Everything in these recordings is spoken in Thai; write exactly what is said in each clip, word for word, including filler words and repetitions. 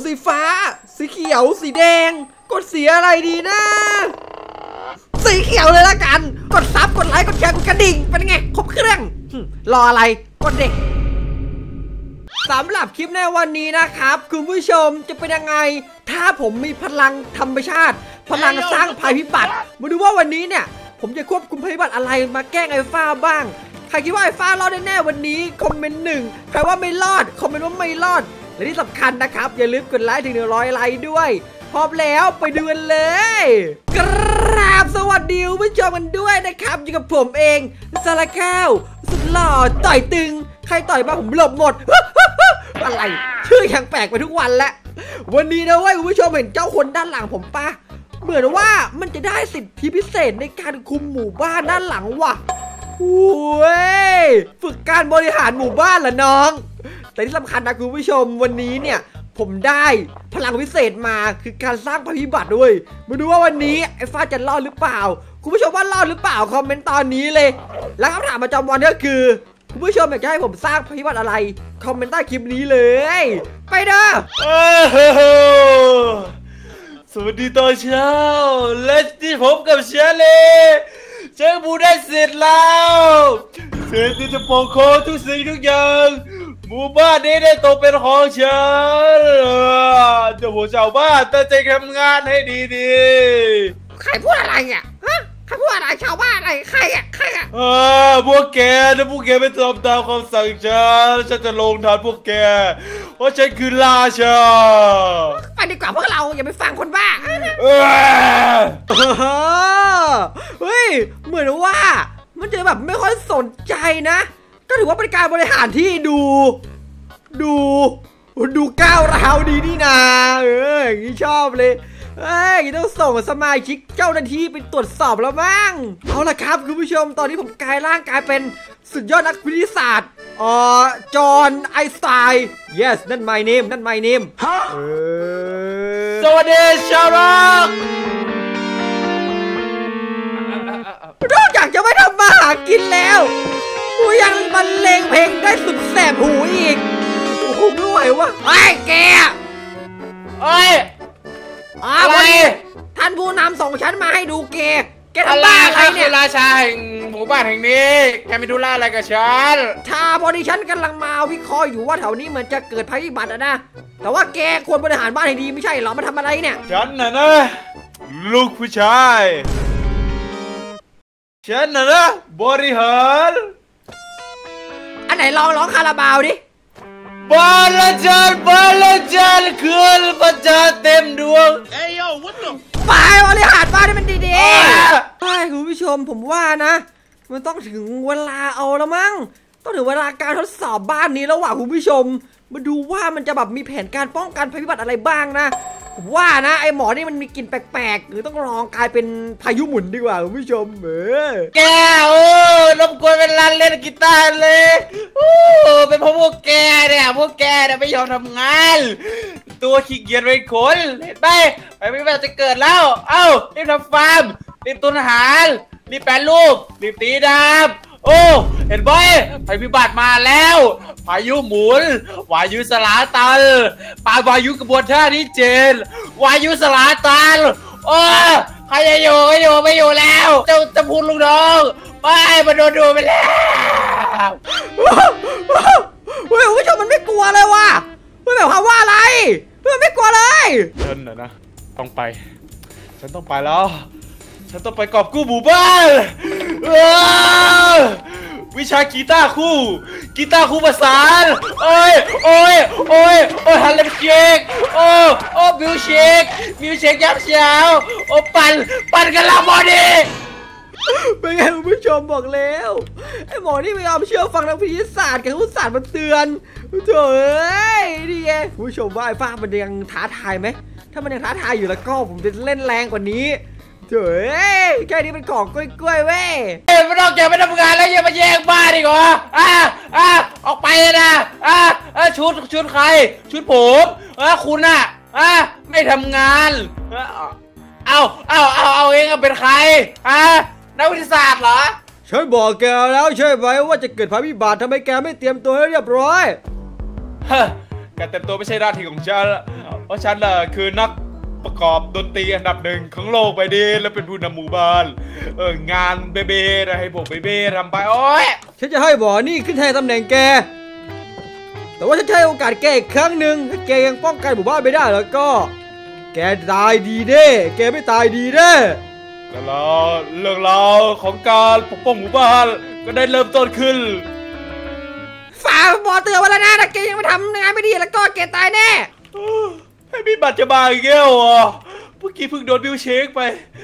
สีฟ้าสีเขียวสีแดงกดสีอะไรดีนะสีเขียวเลยละกันกดซับกดไลค์กดแชร์กดกระดิ่งเป็นไงครบเครื่องรออะไรกดเด็กสำหรับคลิปในวันนี้นะครับคุณผู้ชมจะเป็นยังไงถ้าผมมีพลังธรรมชาติพลังสร้างภัยพิบัติมาดูว่าวันนี้เนี่ยผมจะควบคุมภัยพิบัติอะไรมาแกล้งไอ้ฟ้าบ้างใครคิดว่าไอ้ฟ้ารอดแน่ๆวันนี้คอมเมนต์หนึ่งใครว่าไม่รอดคอมเมนต์ว่าไม่รอดและที่สำคัญนะครับอย่าลืมกดไลค์ถึงหนึ่งร้อยไลค์ด้วยพร้อมแล้วไปดูกันเลยกราบสวัสดีผู้ชมกันด้วยนะครับอยู่กับผมเองสารข้าวสุดหล่อต่อยตึงใครต่อยมาผมหลบหมด อะไรชื่อยังแปลกไปทุกวันแล้ววันนี้นะเว้ยคุณผู้ชมเห็นเจ้าคนด้านหลังผมปะเหมือนว่ามันจะได้สิทธิพิเศษในการคุมหมู่บ้านด้านหลังว่ะโอ้ยฝึกการบริหารหมู่บ้านเหรอน้องแต่ที่สำคัญนะคุณผู้ชมวันนี้เนี่ยผมได้พลังพิเศษมาคือการสร้างภัยพิบัติด้วยมาดูว่าวันนี้ไอ้ฟ้าจะรอดหรือเปล่าคุณผู้ชมว่ารอดหรือเปล่าคอมเมนต์ตอนนี้เลยแล้วคำถามประจำวันก็คือคุณผู้ชมอยากจะให้ผมสร้างภัยพิบัติอะไรคอมเมนต์ใต้คลิปนี้เลยไปเด้อสวัสดีตอนเช้าและที่ผมกับเชลเล่เจ้าบูได้เสร็จแล้วเสร็จที่จะปกครองทุกสิ่งทุกอย่างหมู่บ้านนี้ได้ตกเป็นของฉันเจ้าหัวชาวบ้านตั้งใจทำงานให้ดีๆใครพูดอะไรอ่ะฮะใครพูดอะไรชาวบ้านอะไรใครอ่ะใครอ่ะอ่าพวกแกนะพวกแกไม่ทำตามคำสั่งฉันฉันจะลงทันพวกแกเพราะฉันคือราชาไปดีกว่าพวกเราอย่าไปฟังคนบ้าเฮ้ยเหมือนว่ามันจะแบบไม่ค่อยสนใจนะก็ถือว่าเป็นการบริหารที่ดูดูดูก้าวร้าวดีนี่นาเอออย่างนี้ชอบเลยเอ้ยต้องส่งสมาชิกเจ้าหน้าที่ไปตรวจสอบแล้วมั้งเอาละครับคุณผู้ชมตอนนี้ผมกลายร่างกายเป็นสุดยอดนักวิทยาศาสตร์อ๋อจอห์นไอน์สไตน์ yes นั่น my name นั่น my name ฮะสวัสดีชาวร็อกนอกจากจะไม่ทำมาหากินแล้วกูยังบรรเลงเพลงได้สุดแสบหูอีกโอ้โหไม่ไหววะไอ้แกเอ้ยอะไรท่านผู้นำส่งฉันมาให้ดูเกกแกทำบ้าอะไรเนี่ยราชาแห่งหมู่บ้านแห่งนี้แกไม่ดูแลอะไรกับฉันชาพอดีฉันกำลังมาวิเคราะห์อยู่ว่าแถวนี้เหมือนจะเกิดภัยพิบัตินะแต่ว่าแกควรบริหารบ้านให้ดีไม่ใช่หรอมาทำอะไรเนี่ยฉันน่ะนะลูกผู้ชายฉันน่ะนะบริหารอันไหนลองร้องคาราบาวดิบาลาจันบาลาจันคืนพระจันทร์เต็มดวงเอ้ยโย่วัดหนุ่มไปบริหารบ้านให้มันดีๆใช่คุณผู้ชมผมว่านะมันต้องถึงเวลาเอาแล้วมั้งต้องถึงเวลาการทดสอบบ้านนี้แล้วว่ะคุณผู้ชมมาดูว่ามันจะแบบมีแผนการป้องกันภัยพิบัติอะไรบ้างนะผมว่านะไอหมอนี่มันมีกลิ่นแปลกๆหรือต้องลองกลายเป็นพายุหมุนดีกว่าคุณผู้ชมเออแกโอ้รบกวนเวลาเล่นกีตาร์เลยโอ้เป็นเพราะพวกแกเนี่ยพวกแกเนี่ยไม่ยอมทำงานตัวขี้เกียจเป็นคนเห็นไหมไปไม่ว่าจะเกิดแล้วเอ้ารีบทำฟาร์มรีบตุนอาหารรีบแปรรูปรีบตีดาบโอ้เห็นไหมภัยพิบัติมาแล้วพายุหมุนวายุสลาตันปาพายุกระบวนท่านี้เจนวายุสลาตันโอ้ใครจะอยู่ไม่อยู่ไม่อยู่แล้วเจ้าจะพูดลุงน้องไม่มาโดนดูไปแล้วเฮ้ยคุณผู้ชมมันไม่กลัวเลยว่ะเพื่อนแบบคำว่าอะไรเพื่อนไม่กลัวเลยฉันนะนะต้องไปฉันต้องไปแล้วฉันต้องไปกอบกู้หมู่บ้านวิชากีตาร์คู่กีตาร์คู่ประสานโอ้ยโอ้ยโอ้ยโอ้ยฮัลเลมเชคโอ้โอ้มิวเชคมิวเชคยับเช้าโอ้ปั่นปั่นกันละบอดี้เป็นไงคุณผู้ชมบอกแล้วไอ้หมอนี่ไม่ยอมเชื่อฟังนักวิทยาศาสตร์กับผู้ศาสตร์มาเตือนเถอะนี่ไงคุณผู้ชมว่าไอ้ฟ้ามันยังท้าทายไหมถ้ามันยังท้าทายอยู่แล้วก็ผมจะเล่นแรงกว่านี้เฮ้ยแค่นี้เป็นของกล้วยๆเว้ยไม่ต้องแกไม่ทำงานแล้วอย่ามาแย่งบ้านดิกว่าอ่ะอ่ะออกไปนะอ่ะอ่ะชุดชุดใครชุดผมอ่ะคุณอ่ะอ่ะไม่ทำงานเอาเอาเอาเอาเองเป็นใครอ่ะนักวิทยาศาสตร์เหรอฉันบอกแกแล้วใช่ไหมว่าจะเกิดภัยพิบัติทำไมแกไม่เตรียมตัวให้เรียบร้อยฮะการเตรียมตัวไม่ใช่หน้าที่ของฉันราะฉันน่ะคือนักประกอบดนตรีอันดับหนึ่งของโลกไปดิและเป็นผู้นำหมู่บ้านเอองานเบเบ้ให้พวกเบเบ้ทำไปโอ้ยฉันจะให้บอนี่ขึ้นแทนตำแหน่งแกแต่ว่าฉันจะให้โอกาสแกอีกครั้งหนึ่งถ้าแกยังป้องกันหมู่บ้านไม่ได้แล้วก็แกตายดีเด้แกไม่ตายดีเด้แล้วเรื่องราวของการปกป้องหมู่บ้านก็ได้เริ่มต้นขึ้นฝ่าบอเตือนไว้แล้วนะถ้าแกยังไม่ทำงานไม่ดีแล้วก็แกตายแน่ให้มีบัตรจะมาอีกแล้วอ่ะเมื่อกี้เพิ่งโดนบิวเชคไป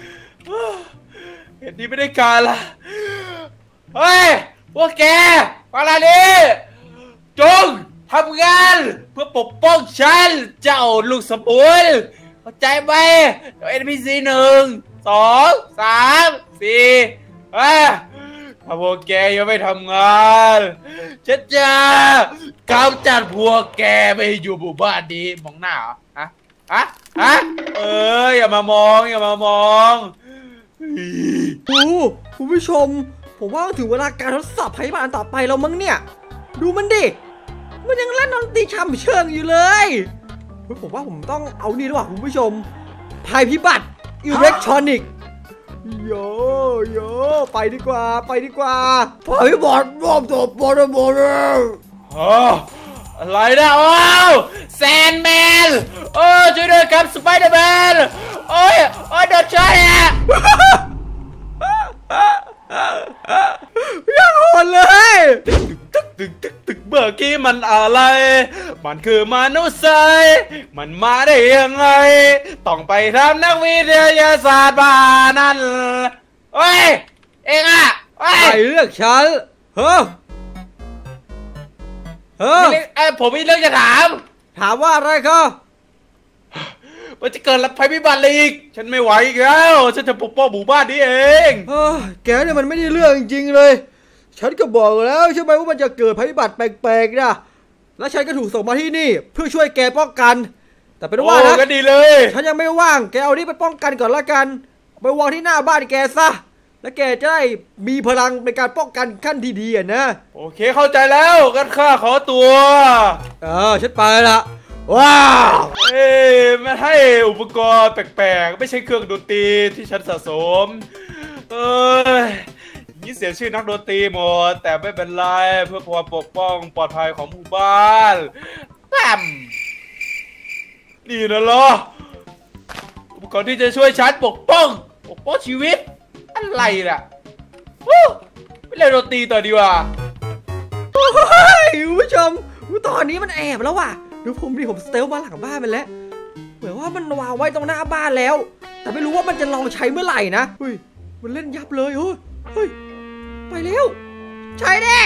เห็นนี้ไม่ได้การละเฮ้ยพวกแกมาละนี่จงทำงานเพื่อปกป้องฉันเจ้าลูกสมุนเข้าใจไหมเดี๋ยว เอ็น พี ซี หนึ่งสองสามสี่เฮ้ยถ้าพวกแกยังไม่ทำงานฉันจะกำจัดพวกแกไปอยู่หมู่บ้านนี้มองหน้าเหรอฮะฮะฮะเอออย่ามามองอย่ามามองโอ้คุณผู้ชมผมว่าถึงเวลาการทดสอบภัยพิบัติต่อไปแล้วมั้งเนี่ยดูมันดิมันยังเล่นดนตรีช่ำเชิงอยู่เลยผมว่าผมต้องเอานี่ด้วยคุณผู้ชมภัยพิบัติอิเล็กทรอนิกส์โยโยไปดีกว่าไปดีกว่าภัยพิบัติรอบตัวบอลบอลอะไรนะโอ้แซนแมนโอ้ช่วยด้วยครับสไปเดอร์แมนโอ้ยโอ้ยโดนช่วยอ่ะยังโหดเลยตึกตึกตึกตึกตึกเมื่อกี้มันอะไรมันคือมนุษย์ไซมันมาได้ยังไงต้องไปทำนักวิทยาศาสตร์บ้านั่นเฮ้ยเอ็งอ่ะไอ้เลือกฉันเฮ้อเฮ้อไอ้ผมมีเรื่องจะถามถามว่าอะไรครับมันจะเกิดภัยพิบัติอีกฉันไม่ไหวอีกแล้วฉันจะปกป้องหมู่บ้านนี้เองเฮ้ยแกเนี่ยมันไม่ได้เรื่องจริงๆเลยฉันก็บอกแล้วใช่ไหมว่ามันจะเกิดภัยพิบัติแปลกๆนะแล้วฉันก็ถูกส่งมาที่นี่เพื่อช่วยแกป้องกันแต่เป็นว่านะก็ดีเลยฉันยังไม่ว่างแกเอานี่ไปป้องกันก่อนละกันไปวางที่หน้าบ้านแกซะแล้วแกจะได้มีพลังในการป้องกันขั้นที่ดีอ่ะนะโอเคเข้าใจแล้วกันข้าขอตัวเออฉันไปละว้าวเอ้ไม่ให้อุปกรณ์แปลกๆไม่ใช่เครื่องดนตรีที่ฉันสะสมเออนี่เสียชื่อนักดนตรีหมดแต่ไม่เป็นไรเพื่อความปกป้องปลอดภัยของหมู่บ้านแปมนี่นะเหรออุปกรณ์ที่จะช่วยฉันปกป้องปกป้องชีวิตอะไรล่ะไม่เล่นดนตรีต่อดีกว่าโอ้ยคุณผู้ชมตอนนี้มันแอบแล้วว่ะดูผมดิผมสเตลมาหลังบ้านไปแล้วเหมือนว่ามันวางไว้ตรงหน้าบ้านแล้วแต่ไม่รู้ว่ามันจะลองใช้เมื่อไหร่นะเฮ้ยมันเล่นยับเลยเฮ้ยเฮ้ยไปเร็วใช้แน่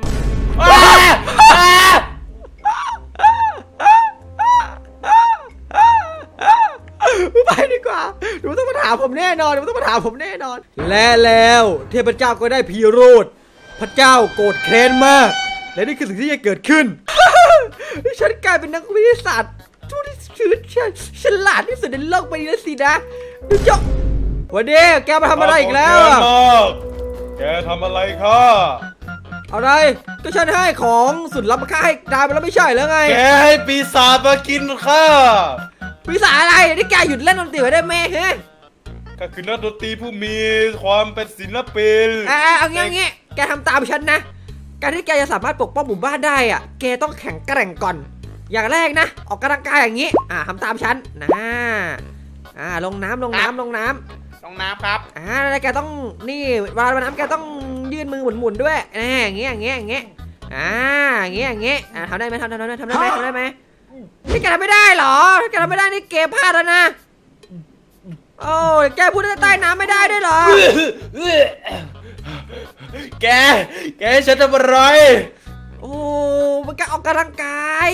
ไปดีกว่าหนูต้องมาถามผมแน่นอนหนูต้องมาถามผมแน่นอนและแล้วเทพเจ้าก็ได้พิโรธพระเจ้าโกรธแค้นมากและนี่คือสิ่งที่จะเกิดขึ้นฉันกลายเป็นนักวิทยาศาสตร์ที่ชื่อฉันฉลาดที่สุดในโลกใบนี้แล้วสินะดูจ๊อกวันนี้แกมาทำอะไรอีกแล้วแกทำอะไรคะอะไรก็ฉันให้ของสุดลับมาค่าให้ดาวไปแล้วไม่ใช่แล้วไงแกให้ปีศาจมากินค่ะปีศาจอะไรนี่แกหยุดเล่นดนตรีไว้ได้ไหมเฮ้ยก็คือนักดนตรีผู้มีความเป็นศิลปินอ่าเอางี้เอางี้แกทำตามฉันนะการที่แกจะสามารถปกป้องหมู่บ้านได้อ่ะแกต้องแข็งแกร่งก่อนอย่างแรกนะออกกำลังกายอย่างนี้อ่าทำตามฉันนะอ่าลงน้ำลงน้ำลงน้ำลงน้ำครับอ่าแล้วแกต้องนี่เวลาลงน้ำแกต้องยื่นมือหมุนๆด้วยแหมอย่างเงี้ยอย่างเงี้ยอย่างเงี้ยอ่าอย่างเงี้ยอย่างเงี้ยอ่าทำได้ไหมทำทำได้ไหมทำได้ไหมทำได้ไหมนี่แกทำไม่ได้หรอถ้าแกทำไม่ได้นี่เกมพลาดแล้วนะโอ้แกพูดใต้น้ำไม่ได้ด้วยหรอแกแกฉันทำอะไรโอ้มันแกออกกำลังกาย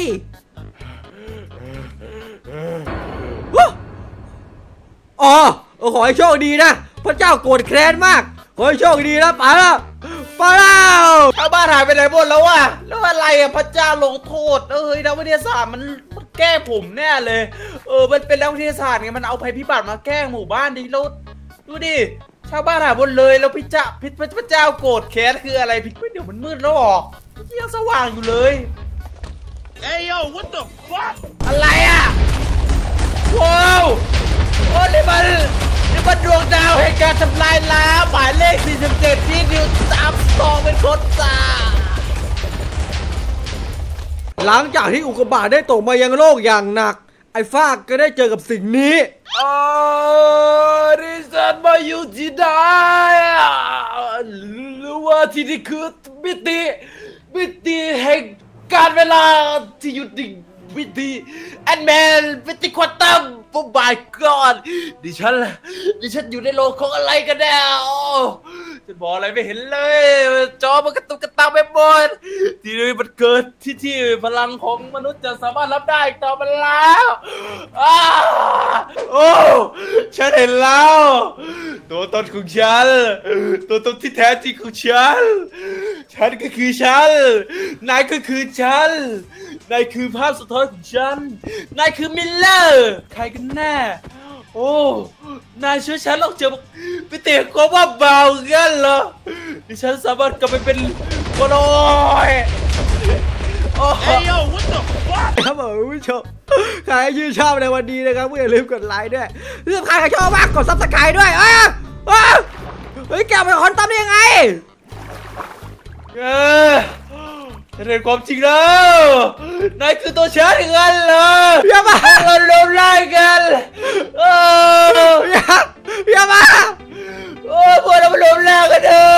อ๋อขอให้โชคดีนะพระเจ้าโกรธแค้นมากขอให้โชคดีนะไปแล้วไปแล้วชาวบ้านหายไปไหนหมดแล้ววะแล้วอะไรอะพระเจ้าลงโทษเอ้ยนักวิทยาศาสตร์มันแก้ผมแน่เลยเออมันเป็นนักวิทยาศาสตร์ไงมันเอาภัยพิบัติมาแก้หมู่บ้านดิแล้วดูดิชาวบ้านหายหมดเลยแล้วพิจ้าพิพระเจ้าโกรธแค้นคืออะไรพิเดี๋ยวมันมืดแล้วหรอยังสว่างอยู่เลยเอ้ย what the fuck อะไรอะนี่มันดวงดาวแห่งการทำลายล้างหมายเลขสี่สิบเจ็ดที่นิวตามสตองเป็นคนสร้างหลังจากที่อุกกาบาตได้ตกมายังโลกอย่างหนักไอ้ฟากก็ได้เจอกับสิ่งนี้อ๋อดิฉันมาอยู่ที่ไหนหรือว่าที่นี่คือมิติมิติแห่งการเวลาที่หยุดนิ่งมิติแอนด์แมนมิติควอนตัมโอ้ my god ดิฉันดิฉันอยู่ในโลกของอะไรกันแน่ฉันบอกอะไรไม่เห็นเลยจอมันกระตุกกระตากไปหมดที่นี่มันเกิดที่ที่พลังของมนุษย์จะสามารถรับได้ต่อมาแล้วอ้าโอ้ฉันเห็นแล้วตัวตนของฉันตัวตนที่แท้จริงของฉันฉันก็คือฉันนายก็คือฉันนายคือภาพสะท้อนของฉันนายคือมิลเลอร์ใครกันแน่โอ้นายช่วยฉันออกจากไปเตะความว่าเบากันเหรอดิฉันสามารถกลับไปเป็นโคโนยโอ้เฮ้ยวัดตัวครับผมคุณผู้ชมใครชื่นชอบในวันนี้นะครับอย่าลืมกดไลค์ด้วยเรื่องใครชอบมากกดซับสไครต์ด้วยเอ้ยเฮ้ยแกเป็นคนตั้มได้ยังไงเออฉันเห็นความจริงแล้วนายคือตัวฉันกันเหรออย่ามาเราลงไล่กันเอออย่าอย่ามาโอ้พวกเราลงไล่กันเถอ